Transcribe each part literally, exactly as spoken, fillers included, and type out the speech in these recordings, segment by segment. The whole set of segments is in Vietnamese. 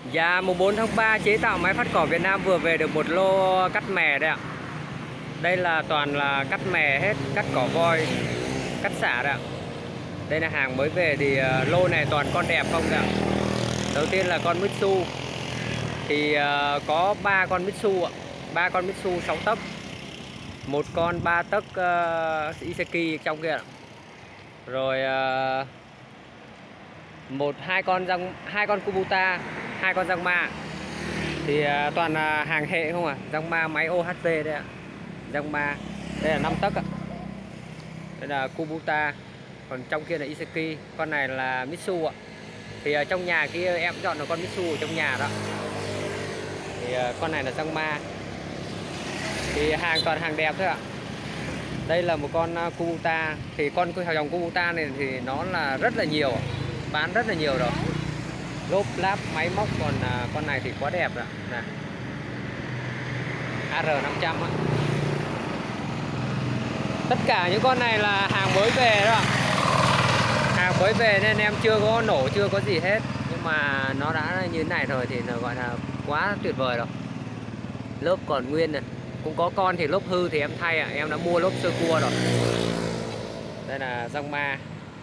Dạ, mùng bốn tháng ba chế tạo máy phát cỏ Việt Nam vừa về được một lô cắt mè đây ạ. Đây là toàn là cắt mè hết, cắt cỏ voi, cắt xả đấy ạ. Đây là hàng mới về thì uh, lô này toàn con đẹp không đấy ạ. Đầu tiên là con Mitsu. Thì uh, có ba con Mitsu ạ, ba con Mitsu sáu tấc. Một con ba tấc uh, Iseki trong kia ạ. Rồi uh, một hai con răng hai con Kubota, hai con răng ma. Thì uh, toàn là hàng hệ không à, răng ma máy ô hát vê đấy ạ. Răng ma đây là năm tấc ạ. Đây là Kubota, còn trong kia là Iseki, con này là Mitsu ạ. Thì ở trong nhà kia em chọn là con Mitsu ở trong nhà đó. Thì uh, con này là răng ma. Thì hàng toàn hàng đẹp thôi ạ. Đây là một con uh, Kubota. Thì con dòng Kubota này thì nó là rất là nhiều, bán rất là nhiều rồi. Lốp láp máy móc, còn uh, con này thì quá đẹp rồi nè. a rờ năm trăm á. Tất cả những con này là hàng mới về đó. Hàng mới về nên em chưa có nổ, chưa có gì hết. Nhưng mà nó đã như thế này rồi thì nó gọi là quá tuyệt vời rồi. Lốp còn nguyên này. Cũng có con thì lốp hư thì em thay ạ. À. Em đã mua lốp sơ cua rồi. Đây là răng ma.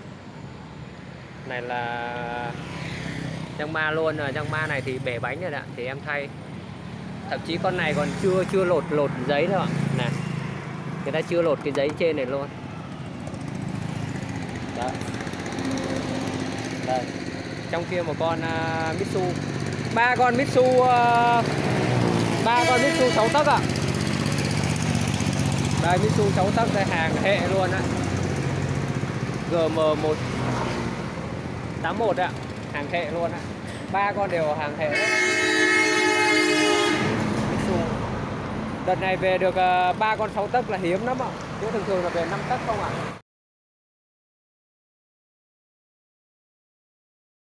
Này là răng ma luôn rồi. Răng ma này thì bể bánh rồi ạ. Thì em thay. Thậm chí con này còn chưa chưa lột lột giấy đâu ạ. Nè, người ta chưa lột cái giấy trên này luôn. Đó. Đây. Trong kia một con uh, Mitsu, ba con Mitsu, uh, ba con Mitsu sáu tấc ạ. Đây Mitsu sáu tấc, đây hàng hệ luôn á. G M một tám mốt ạ, hàng hệ luôn á. Ba con đều hàng hệ đấy. Mitsu. Đợt này về được ba uh, con sáu tấc là hiếm lắm ạ. Chứ thường thường là về năm tấc không ạ.